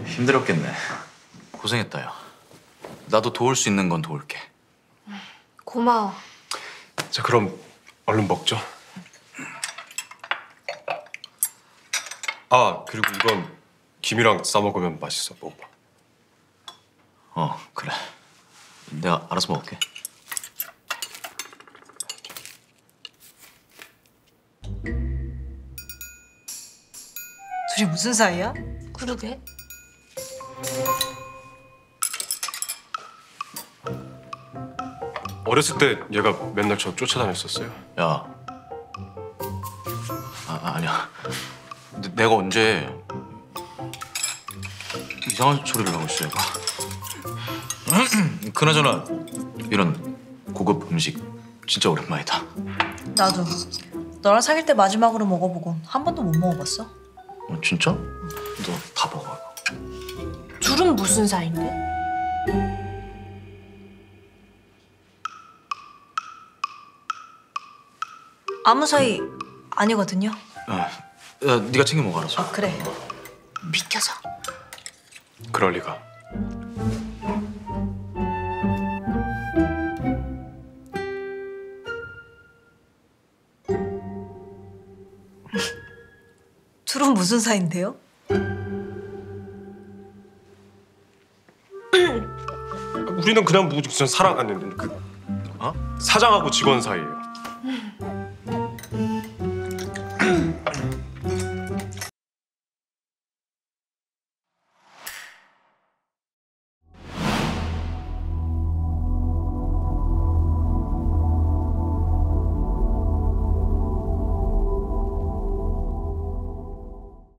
힘들었겠네. 고생했다, 야. 나도 도울 수 있는 건 도울게. 고마워. 자, 그럼 얼른 먹죠. 아, 그리고 이건 김이랑 싸 먹으면 맛있어. 먹어봐. 그래. 내가 알아서 먹을게. 둘이 무슨 사이야? 그러게. 어렸을 때 얘가 맨날 저 쫓아다녔었어요. 야. 아니야. 내가 언제 이상한 소리를 하고 있어, 얘가. 그나저나 이런 고급 음식 진짜 오랜만이다. 나도. 너랑 사귈 때 마지막으로 먹어보고 한 번도 못 먹어봤어. 진짜? 너 다 먹어. 둘은 무슨 사이인데? 아무 사이 아니거든요. 야, 네가 챙겨 먹어, 알아서. 아, 그래. 비켜서. 그럴 리가. 둘은 무슨 사이인데요? 우리는 그냥 무슨 사랑 아니 그 사장하고 직원 사이예요.